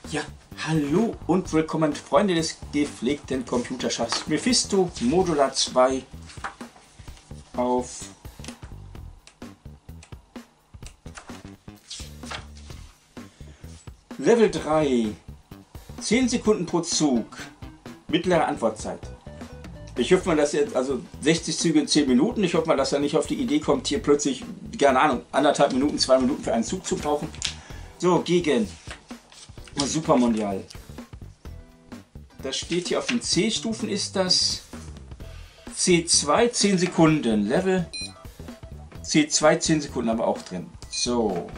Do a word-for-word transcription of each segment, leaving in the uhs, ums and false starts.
Ja, hallo und willkommen, Freunde des gepflegten Computerschaffs. Mephisto Modular zwei auf Level drei. zehn Sekunden pro Zug. Mittlere Antwortzeit. Ich hoffe mal, dass jetzt, also sechzig Züge in zehn Minuten. Ich hoffe mal, dass er nicht auf die Idee kommt, hier plötzlich, keine Ahnung, anderthalb Minuten, zwei Minuten für einen Zug zu brauchen. So, gegen Supermondial. Das steht hier auf den C-Stufen, ist das C zwei, zehn Sekunden. Level C zwei, zehn Sekunden, aber auch drin. So.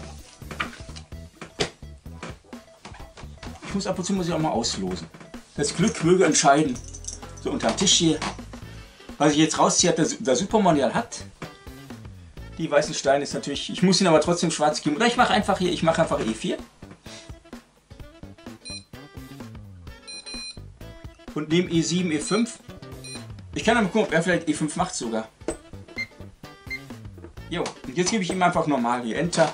Ich muss ab und zu muss ich auch mal auslosen. Das Glück möge entscheiden. So unter dem Tisch hier. Was ich jetzt rausziehe, der, der Supermondial hat. Die weißen Steine ist natürlich. Ich muss ihn aber trotzdem schwarz geben. Oder ich mache einfach hier, ich mache einfach E vier. Und nehme E sieben, E fünf. Ich kann aber gucken, ob er vielleicht E fünf macht sogar. Jo, und jetzt gebe ich ihm einfach normal hier. Enter.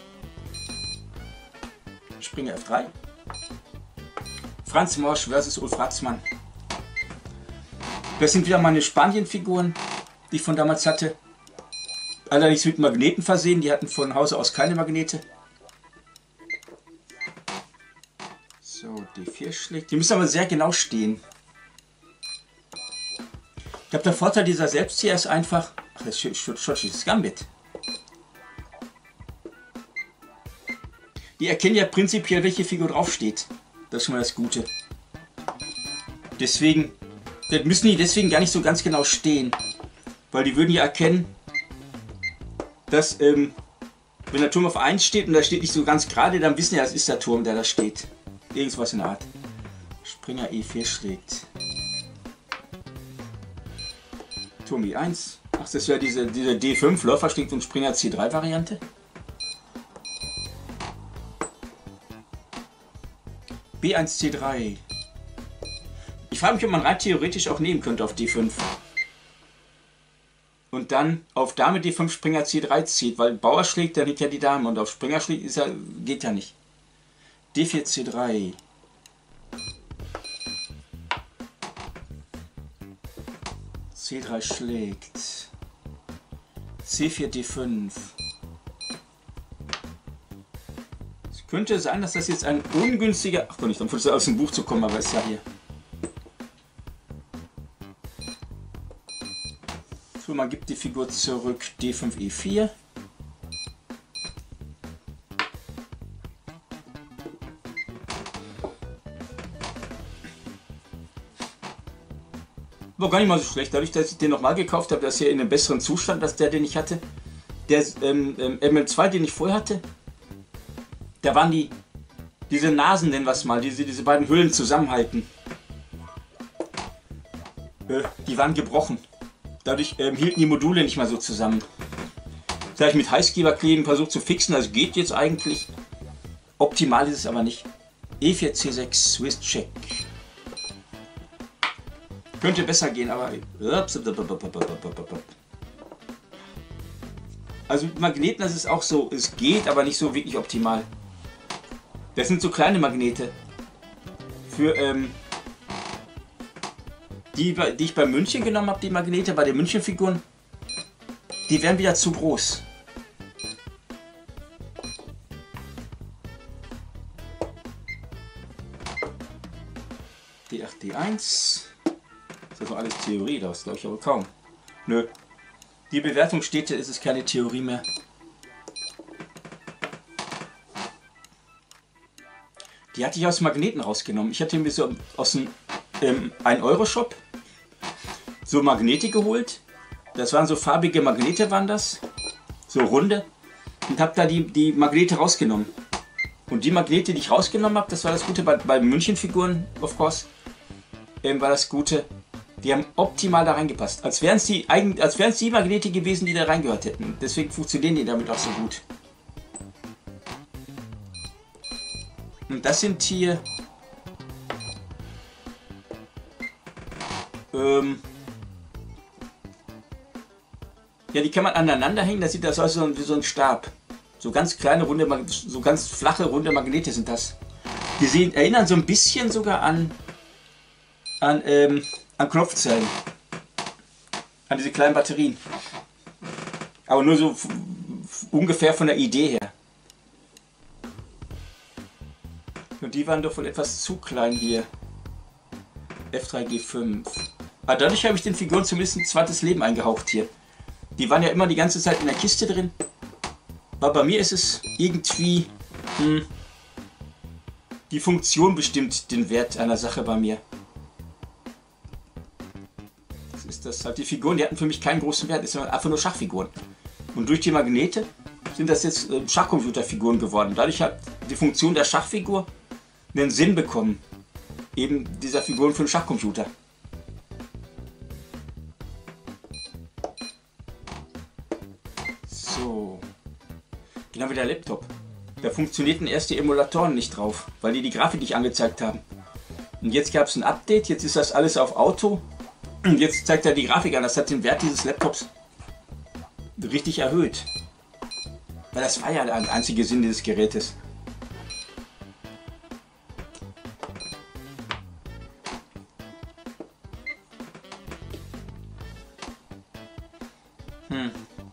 Springe F drei. Franz Morsch versus Ulf Ratzmann. Das sind wieder meine Spanien-Figuren, die ich von damals hatte. Allerdings mit Magneten versehen. Die hatten von Hause aus keine Magnete. So, D vier schlägt. Die müssen aber sehr genau stehen. Ich glaube, der Vorteil dieser Selbstzieher ist einfach... Ach, das ist Gambit. Die erkennen ja prinzipiell, welche Figur draufsteht. Das ist schon mal das Gute. Deswegen... Das müssen die deswegen gar nicht so ganz genau stehen. Weil die würden ja erkennen, dass... Ähm, wenn der Turm auf eins steht und da steht nicht so ganz gerade, dann wissen ja, es ist der Turm, der da steht. Irgendwas in der Art. Springer E vier schlägt. Turm E eins. Ach, das wäre diese, diese D fünf, Läufer schlägt und Springer C drei Variante. B eins C drei. Ich frage mich, ob man rein theoretisch auch nehmen könnte auf D fünf. Und dann auf Dame D fünf Springer C drei zieht, weil Bauer schlägt, dann liegt ja die Dame und auf Springer schlägt, ist ja, geht ja nicht. D vier C drei. C drei schlägt. C vier D fünf. Es könnte sein, dass das jetzt ein ungünstiger... Ach Gott, ich dann aus dem Buch zu kommen, aber ist ja hier. So, man gibt die Figur zurück. D fünf E vier. War gar nicht mal so schlecht. Dadurch, dass ich den nochmal gekauft habe, dass er in einem besseren Zustand, als der, den ich hatte. Der ähm, ähm, M M zwei, den ich vorher hatte, da waren die, diese Nasen, nennen wir es mal, diese, diese beiden Hüllen zusammenhalten. Äh, die waren gebrochen. Dadurch ähm, hielten die Module nicht mehr so zusammen. Das habe ich mit Heißgeberkleben versucht zu fixen, das geht jetzt eigentlich. Optimal ist es aber nicht. E vier C sechs, Swiss Check. Könnte besser gehen, aber... Also mit Magneten, das ist auch so, es geht, aber nicht so wirklich optimal. Das sind so kleine Magnete. Für, ähm... Die, die ich bei München genommen habe, die Magnete, bei den München-Figuren, die wären wieder zu groß. D acht D eins. Das ist doch alles Theorie, das glaube ich aber kaum. Nö. Die Bewertung steht, ist es keine Theorie mehr. Die hatte ich aus Magneten rausgenommen. Ich hatte mir so aus dem ähm, ein Euro Shop so Magnete geholt. Das waren so farbige Magnete, waren das. So runde. Und habe da die, die Magnete rausgenommen. Und die Magnete, die ich rausgenommen habe, das war das Gute bei, bei München-Figuren, of course, ähm, war das Gute. Die haben optimal da reingepasst. Als wären es die, als wären es die Magnete gewesen, die da reingehört hätten. Deswegen funktionieren die damit auch so gut. Und das sind hier... Ähm, ja, die kann man aneinander hängen. Das sieht das aus wie so ein Stab. So ganz kleine, runde, so ganz flache, runde Magnete sind das. Die sehen, erinnern so ein bisschen sogar an, an, ähm, an Knopfzellen. An diese kleinen Batterien. Aber nur so ungefähr von der Idee her. Und die waren doch wohl etwas zu klein hier. F drei G fünf. Aber dadurch habe ich den Figuren zumindest ein zweites Leben eingehaucht hier. Die waren ja immer die ganze Zeit in der Kiste drin. Aber bei mir ist es irgendwie... Hm, die Funktion bestimmt den Wert einer Sache bei mir. Das ist das halt. Die Figuren, die hatten für mich keinen großen Wert. Das sind einfach nur Schachfiguren. Und durch die Magnete sind das jetzt äh, Schachcomputerfiguren geworden. Dadurch hat die Funktion der Schachfigur einen Sinn bekommen. Eben dieser Figuren für den Schachcomputer. So. Genau wie der Laptop. Da funktionierten erst die Emulatoren nicht drauf, weil die die Grafik nicht angezeigt haben. Und jetzt gab es ein Update, jetzt ist das alles auf Auto. Und jetzt zeigt er die Grafik an. Das hat den Wert dieses Laptops richtig erhöht. Weil das war ja der einzige Sinn dieses Gerätes. Hm.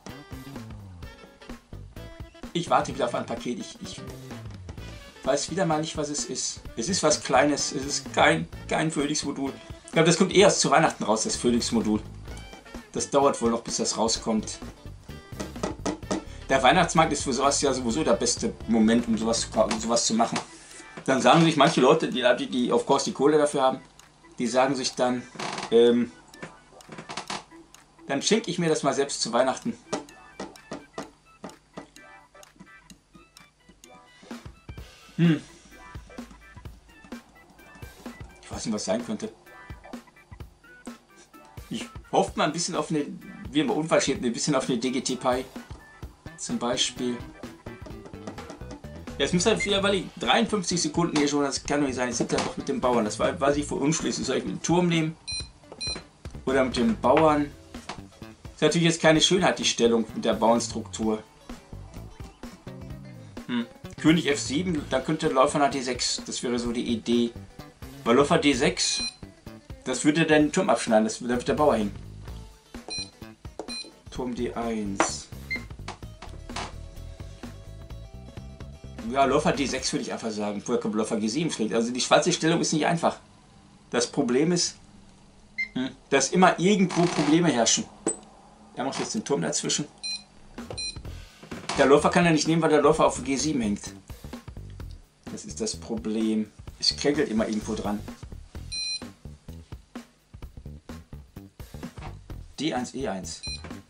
Ich warte wieder auf ein Paket. Ich, ich weiß wieder mal nicht, was es ist. Es ist was Kleines. Es ist kein, kein Phoenix-Modul. Ich glaube, das kommt erst zu Weihnachten raus, das Phoenix-Modul. Das dauert wohl noch, bis das rauskommt. Der Weihnachtsmarkt ist für sowas ja sowieso der beste Moment, um sowas, um sowas zu machen. Dann sagen sich manche Leute, die, die of course die Kohle dafür haben, die sagen sich dann, ähm, dann schenke ich mir das mal selbst zu Weihnachten. Hm. Ich weiß nicht, was sein könnte. Ich hoffe mal ein bisschen auf eine, wie immer unverschämt, ein bisschen auf eine D G T Pi. Zum Beispiel. Jetzt müsste halt wieder, weil ich dreiundfünfzig Sekunden hier schon, das kann doch nicht sein, ich sitze ja doch mit dem Bauern. Das war, weiß ich vor unschlüssig. Soll ich mit dem Turm nehmen? Oder mit dem Bauern? Das ist natürlich jetzt keine Schönheit, die Stellung mit der Bauernstruktur. Hm. König F sieben, da könnte Läufer nach D sechs. Das wäre so die Idee. Weil Läufer D sechs, das würde dann den Turm abschneiden, das würde der Bauer hängen. Turm D eins. Ja, Läufer D sechs würde ich einfach sagen. Vorher kommt Läufer G sieben schlägt. Also die schwarze Stellung ist nicht einfach. Das Problem ist, hm, dass immer irgendwo Probleme herrschen. Er macht jetzt den Turm dazwischen. Der Läufer kann er nicht nehmen, weil der Läufer auf G sieben hängt. Das ist das Problem. Es kränkelt immer irgendwo dran. D eins E eins.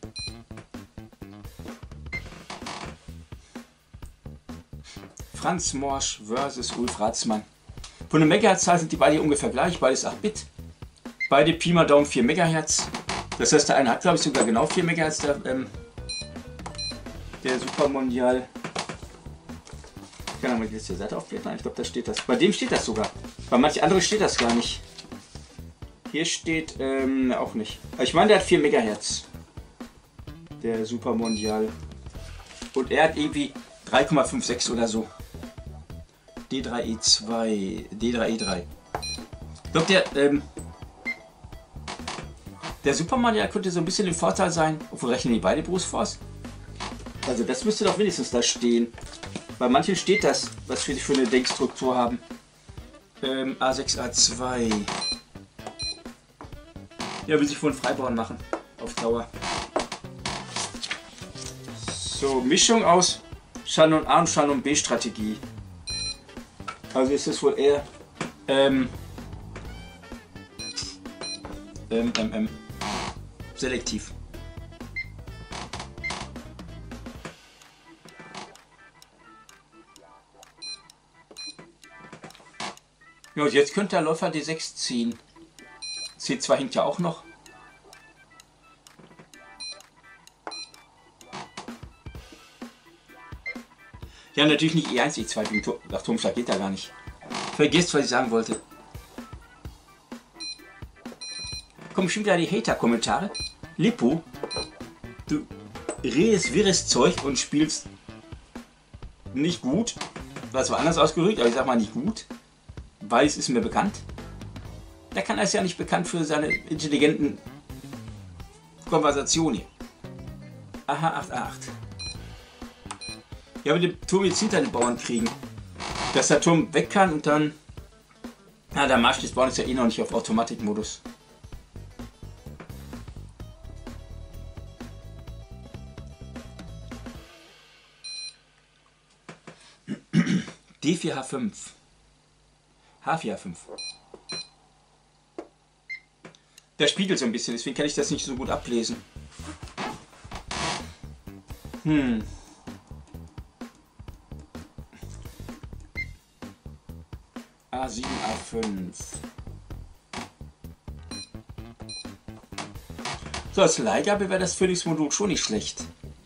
Franz Morsch versus Ulf Ratzmann. Von der Megahertz-Zahl sind die beide ungefähr gleich, beides acht Bit. Beide Pi mal Daumen vier Megahertz. Das heißt, der eine hat, glaube ich, sogar genau vier Megahertz, der, ähm, der Supermondial. Ich kann mal jetzt die Seite aufblättern, ich glaube, da steht das. Bei dem steht das sogar. Bei manchen anderen steht das gar nicht. Hier steht, ähm, auch nicht. Aber ich meine, der hat vier Megahertz. Der Supermondial. Und er hat irgendwie drei Komma sechsundfünfzig oder so. D drei E zwei, D drei E drei. Ich glaube, der, ähm, der Supermondial könnte so ein bisschen im Vorteil sein. Obwohl rechnen die beide Bruce Force? Also das müsste doch wenigstens da stehen. Bei manchen steht das, was wir für eine Denkstruktur haben. Ähm, A sechs A zwei. Ja, will sich wohl einen Freibauern machen. Auf Dauer. So, Mischung aus Shannon A und Shannon B Strategie. Also ist es wohl eher ähm, ähm, ähm, ähm, selektiv. Ja, und jetzt könnte der Läufer D sechs ziehen. C zwei hängt ja auch noch. Ja, natürlich nicht E eins, E zwei. Ach, Turmschlag geht da gar nicht. Vergesst, was ich sagen wollte. Kommen schon wieder die Hater-Kommentare. Lippo, du redest wirres Zeug und spielst nicht gut. Das war anders ausgerückt, aber ich sag mal nicht gut. Weiß ist mir bekannt. Der kann ist ja nicht bekannt für seine intelligenten Konversationen hier. Aha, acht acht. Ja, mit dem Turm jetzt hinter den Bauern kriegen. Dass der Turm weg kann und dann... Na, der Marsch des Bauern ist ja eh noch nicht auf Automatikmodus. D vier H fünf. H vier H fünf. Der spiegelt so ein bisschen, deswegen kann ich das nicht so gut ablesen. Hm. A sieben, A fünf. So, als Leihgabe wäre das Phoenix-Modul schon nicht schlecht.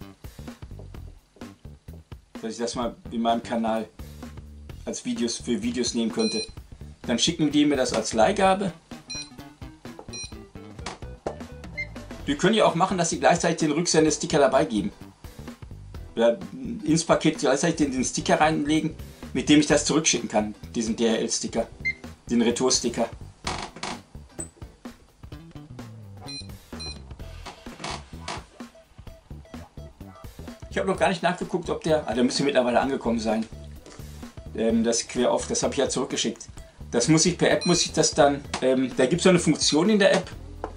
Dass ich das mal in meinem Kanal als Videos für Videos nehmen könnte. Dann schicken die mir das als Leihgabe. Wir können ja auch machen, dass sie gleichzeitig den Rücksendesticker dabei geben. Oder ins Paket gleichzeitig den, den Sticker reinlegen, mit dem ich das zurückschicken kann. Diesen D H L-Sticker. Den Retour-Sticker. Ich habe noch gar nicht nachgeguckt, ob der... Ah, der müsste mittlerweile angekommen sein. Ähm, das quer auf, das habe ich ja zurückgeschickt. Das muss ich per App, muss ich das dann... Ähm, da gibt es so eine Funktion in der App.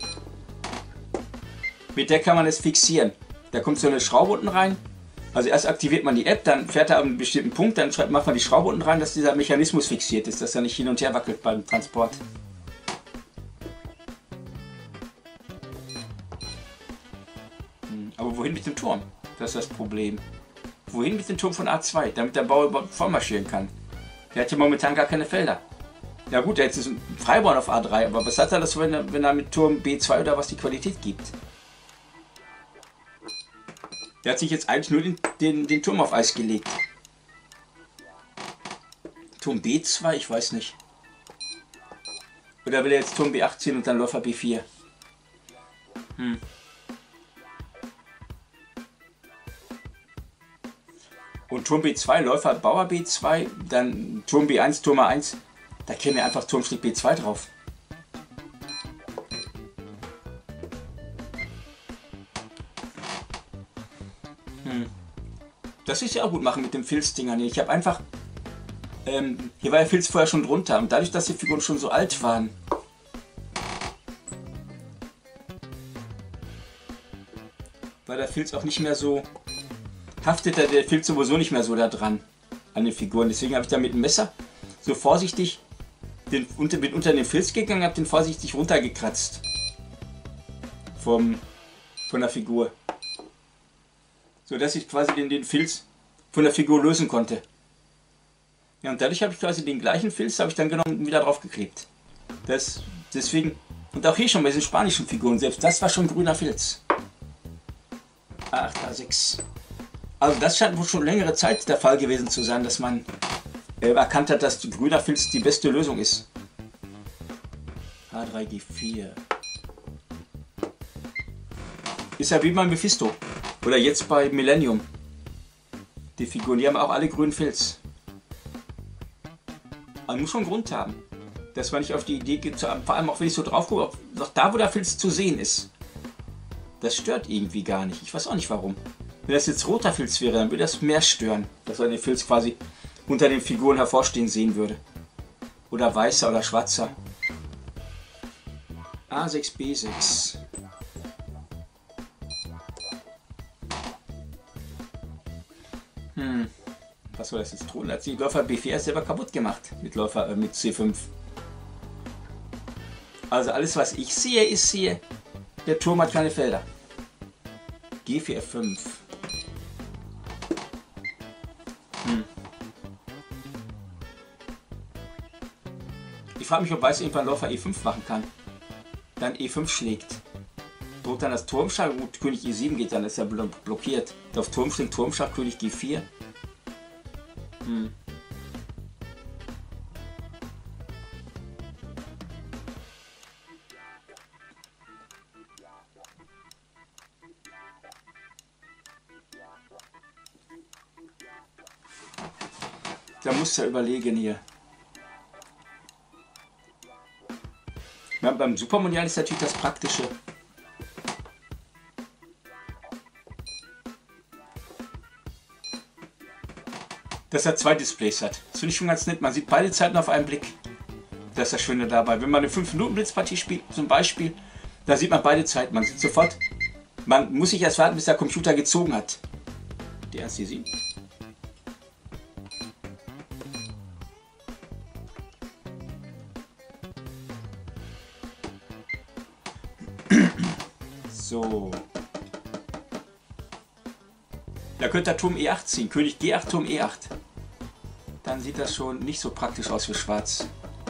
Mit der kann man es fixieren. Da kommt so eine Schraube unten rein. Also erst aktiviert man die App, dann fährt er an einem bestimmten Punkt, dann schreibt, macht man die Schraube unten rein, dass dieser Mechanismus fixiert ist, dass er nicht hin und her wackelt beim Transport. Hm, aber wohin mit dem Turm? Das ist das Problem. Wohin mit dem Turm von A zwei, damit der Bauer überhaupt vormarschieren kann? Der hat ja momentan gar keine Felder. Ja gut, der hat jetzt einen Freibauern auf A drei, aber was hat er das, wenn er, wenn er mit Turm B zwei oder was die Qualität gibt? Der hat sich jetzt eigentlich nur den, den, den Turm auf Eis gelegt. Turm B zwei, ich weiß nicht. Oder will er jetzt Turm B achtzehn und dann Läufer B vier? Hm. Und Turm B zwei, Läufer Bauer B zwei, dann Turm B eins, Turm A eins. Da käme einfach Turmschritt B zwei drauf. Hm. Das ist ja auch gut machen mit dem Filzdingern. Ich habe einfach... Ähm, hier war der Filz vorher schon drunter. Und dadurch, dass die Figuren schon so alt waren... war der Filz auch nicht mehr so... haftet der Filz sowieso nicht mehr so da dran. An den Figuren. Deswegen habe ich da mit dem Messer so vorsichtig... Den, unter, bin unter den Filz gegangen, habe den vorsichtig runtergekratzt. Vom, von der Figur. So dass ich quasi den, den Filz von der Figur lösen konnte. Ja, und dadurch habe ich quasi den gleichen Filz habe ich dann genommen und wieder drauf geklebt. Das, deswegen, und auch hier schon bei diesen spanischen Figuren, selbst das war schon grüner Filz. A acht, A sechs. Also das scheint wohl schon längere Zeit der Fall gewesen zu sein, dass man äh, erkannt hat, dass grüner Filz die beste Lösung ist. H drei G vier. Ist ja wie bei Mephisto. Oder jetzt bei Millennium. Die Figuren, die haben auch alle grünen Filz. Man muss schon einen Grund haben, dass man nicht auf die Idee geht, vor allem auch wenn ich so drauf gucke, auch da wo der Filz zu sehen ist. Das stört irgendwie gar nicht. Ich weiß auch nicht warum. Wenn das jetzt roter Filz wäre, dann würde das mehr stören, dass man den Filz quasi unter den Figuren hervorstehen sehen würde. Oder weißer oder schwarzer. A sechs, B sechs. Hm. Was soll das jetzt tun? Hat die Läufer B vier selber kaputt gemacht mit Läufer äh, mit C fünf. Also alles was ich sehe, ist hier, der Turm hat keine Felder. G vier F fünf. Hm. Ich frage mich, ob Weiß irgendwann Läufer E fünf machen kann. Dann E fünf schlägt. Droht dann das Turmschlag, gut, König E sieben geht, dann ist er blockiert. Auf Turm schlägt Turmschlag, König G vier. Hm. Da muss er überlegen hier. Ja, beim Supermondial ist natürlich das Praktische. Dass er zwei Displays hat. Das finde ich schon ganz nett. Man sieht beide Zeiten auf einen Blick. Das ist das Schöne dabei. Wenn man eine fünf Minuten Blitzpartie spielt, zum Beispiel, da sieht man beide Zeiten. Man sieht sofort, man muss sich erst warten, bis der Computer gezogen hat. Die erste sieben. So. Da könnte der Turm E acht ziehen. König G acht, Turm E acht. Dann sieht das schon nicht so praktisch aus für Schwarz.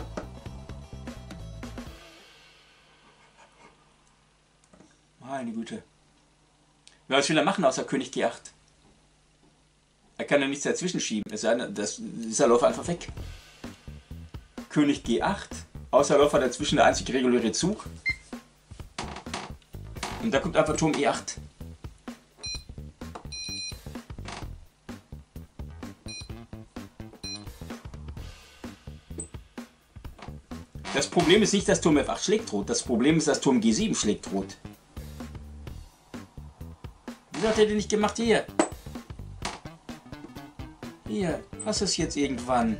Meine Güte. Ja, was will er machen außer König G acht? Er kann ja nichts dazwischen schieben. Es sei denn, das ist der Läufer einfach weg. König G acht. Außer Läufer dazwischen der einzige reguläre Zug. Und da kommt einfach Turm E acht. Das Problem ist nicht, dass Turm F acht schlägt rot. Das Problem ist, dass Turm G sieben schlägt rot. Wieso hat er den nicht gemacht? Hier. Hier. Was ist jetzt irgendwann?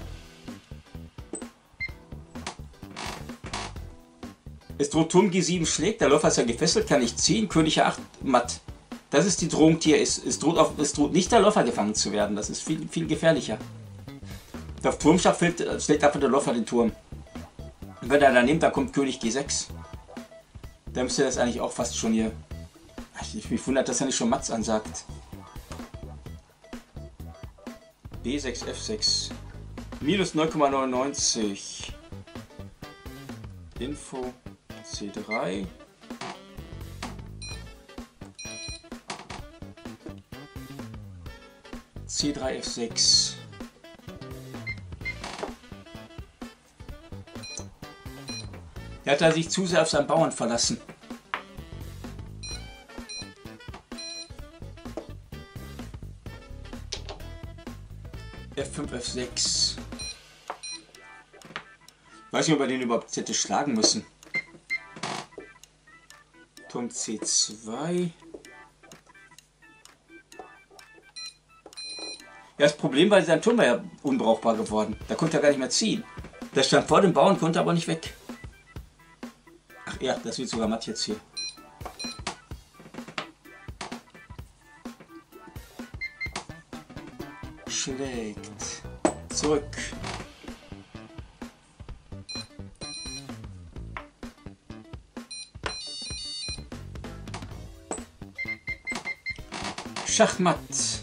Es droht Turm G sieben schlägt. Der Läufer ist ja gefesselt, kann nicht ziehen. König A acht matt. Das ist die Drohung, die er ist. Es droht, auf, es droht nicht der Läufer gefangen zu werden. Das ist viel, viel gefährlicher. Auf Turmschach fällt, schlägt einfach der Läufer den Turm. Und wenn er dann nimmt, dann kommt König G sechs. Da müsste das eigentlich auch fast schon hier. Ich mich wundert, dass er nicht schon Matz ansagt. B sechs, F sechs. Minus neun Komma neunundneunzig. Info. C drei. C drei, F sechs. Er hat da sich zu sehr auf seinen Bauern verlassen. F fünf, F sechs. Ich weiß nicht, ob wir den überhaupt hätte schlagen müssen. Turm C zwei. Ja, das Problem war, sein Turm war ja unbrauchbar geworden. Da konnte er gar nicht mehr ziehen. Der stand vor dem Bauern, konnte aber nicht weg. Ach ja, das wird sogar matt jetzt hier. Schlägt. Zurück. Schachmatt.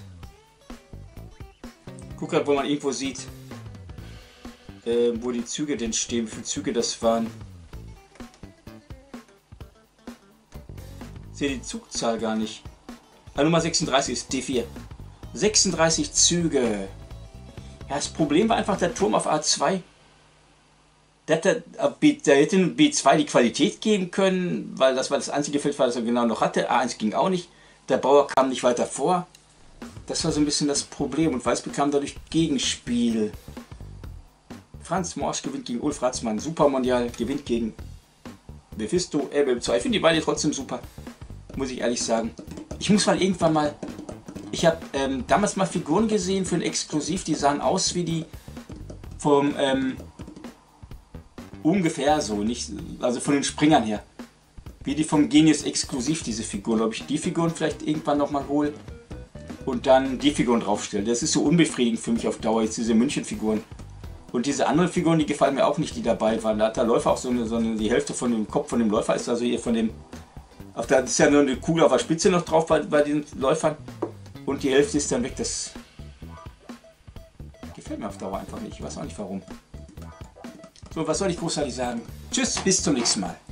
Guck halt, wo man irgendwo sieht, äh, wo die Züge denn stehen, wie viele Züge das waren. Ich sehe die Zugzahl gar nicht. Ah, Nummer sechsunddreißig ist D vier. sechsunddreißig Züge. Ja, das Problem war einfach der Turm auf A zwei. Der hätte, der hätte B zwei die Qualität geben können, weil das war das einzige Feld, was er genau noch hatte. A eins ging auch nicht. Der Bauer kam nicht weiter vor. Das war so ein bisschen das Problem und Weiß bekam dadurch Gegenspiel. Franz Morsch gewinnt gegen Ulf Ratzmann. Supermondial gewinnt gegen Mephisto L B M zwei. Ich finde die beide trotzdem super. Muss ich ehrlich sagen. Ich muss mal irgendwann mal... Ich habe ähm, damals mal Figuren gesehen für ein Exklusiv. Die sahen aus wie die vom... Ähm, ungefähr so. nicht, Also von den Springern her. Wie die vom Genius Exklusiv, diese Figuren. Ob ich die Figuren vielleicht irgendwann nochmal hole. Und dann die Figuren draufstellen. Das ist so unbefriedigend für mich auf Dauer, jetzt diese München-Figuren. Und diese anderen Figuren, die gefallen mir auch nicht, die dabei waren. Da hat der Läufer auch so eine, so eine, die Hälfte von dem Kopf von dem Läufer ist also hier von dem, auf der ist ja nur eine Kugel auf der Spitze noch drauf bei, bei den Läufern. Und die Hälfte ist dann weg. Das gefällt mir auf Dauer einfach nicht. Ich weiß auch nicht warum. So, was soll ich großartig sagen? Tschüss, bis zum nächsten Mal.